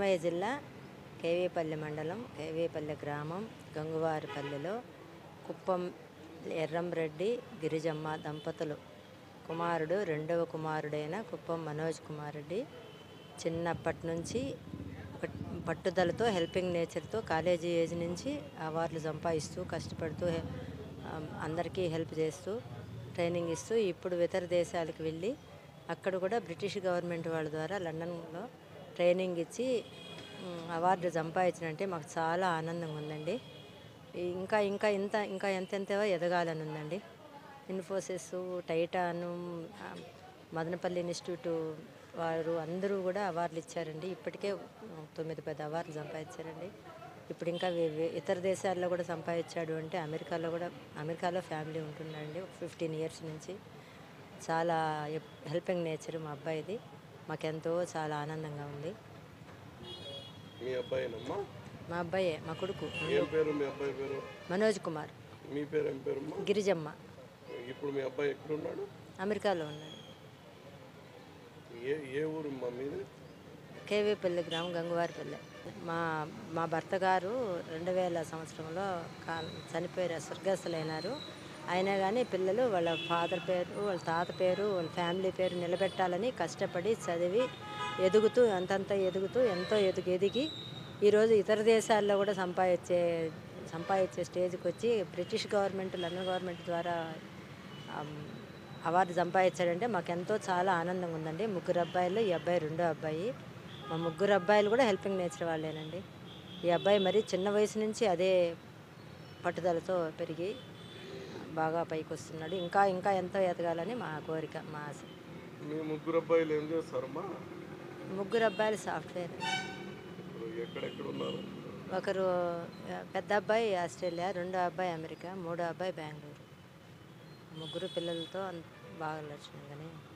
అన్నమయ్య జిల్లా కేవీపల్లి మండలం కేవీపల్లి గ్రామం గంగువారిపల్లిలో కుప్పం ఎర్రంరెడ్డి గిరిజమ్మ దంపతులు కుమారుడు రెండవ కుమారుడైన కుప్పం మనోజ్ కుమార్ రెడ్డి చిన్నప్పటి నుంచి ఒక పట్టుదలతో హెల్పింగ్ నేచర్తో కాలేజీ ఏజ్ నుంచి అవార్డులు సంపాదిస్తూ కష్టపడుతూ అందరికీ హెల్ప్ చేస్తూ ట్రైనింగ్ ఇస్తూ ఇప్పుడు ఇతర దేశాలకు వెళ్ళి అక్కడ కూడా బ్రిటిష్ గవర్నమెంట్ వాళ్ళ ద్వారా లండన్లో ట్రైనింగ్ ఇచ్చి అవార్డు సంపాదించినంటే మాకు చాలా ఆనందంగా ఉందండి. ఇంకా ఇంకా ఇంత ఇంకా ఎంతెంతవో ఎదగాలని ఉందండి. ఇన్ఫోసిస్, టైటాను, మదనపల్లి ఇన్స్టిట్యూట్ వారు అందరూ కూడా అవార్డులు ఇచ్చారండి. ఇప్పటికే 9-10 అవార్డులు సంపాదించారండి. ఇప్పుడు ఇంకా ఇతర దేశాల్లో కూడా సంపాదించాడు అంటే అమెరికాలో ఫ్యామిలీ ఉంటుందండి 15 ఇయర్స్ నుంచి. చాలా హెల్పింగ్ నేచర్ మా అబ్బాయిది. మాకెంతో చాలా ఆనందంగా ఉంది. మీ అబ్బాయేనమ్మా? మా అబ్బాయే, మా కొడుకు. ఏం పేరు మీ అబ్బాయి పేరు? మనోజ్ కుమార్. మీ పేరు ఏం పేరమ్మా? గిరిజమ్మ. ఇప్పుడు మీ అబ్బాయి ఎక్కడున్నాడు? అమెరికాలో ఉన్నాడు. ఏ ఊరు మా మీది? కేవీపల్లి గ్రామం గంగువారిపల్లి. మా భర్త గారు 2000 సంవత్సరంలో చనిపోయారు, స్వర్గస్థులైనారు. అయినా కానీ పిల్లలు వాళ్ళ ఫాదర్ పేరు, వాళ్ళ తాత పేరు, వాళ్ళ ఫ్యామిలీ పేరు నిలబెట్టాలని కష్టపడి చదివి ఎదుగుతూ ఎంతో ఎదిగి ఈరోజు ఇతర దేశాల్లో కూడా సంపాదించే స్టేజ్కి వచ్చి బ్రిటిష్ గవర్నమెంట్, లండన్ గవర్నమెంట్ ద్వారా అవార్డు సంపాదించాడంటే మాకెంతో చాలా ఆనందంగా ఉందండి. 3 అబ్బాయిలు, ఈ అబ్బాయి రెండో అబ్బాయి. మా 3 అబ్బాయిలు కూడా హెల్పింగ్ నేచర్ వాళ్ళేనండి. ఈ అబ్బాయి మరి చిన్న వయసు నుంచి అదే పట్టుదలతో పెరిగి బాగా పైకి వస్తున్నాడు. ఇంకా ఇంకా ఎంతో ఎదగాలని మా కోరిక, మా ఆశ. మీ 3 అబ్బాయిలు ఏం చేస్తారమ్మా? 3 అబ్బాయిలు సాఫ్ట్వేర్. ఎక్కడెక్కడ ఉన్నారు? ఒకరు పెద్ద అబ్బాయి ఆస్ట్రేలియా, రెండో అబ్బాయి అమెరికా, మూడో అబ్బాయి బెంగళూరు. 3 పిల్లలతో బాగా లక్షణంగానే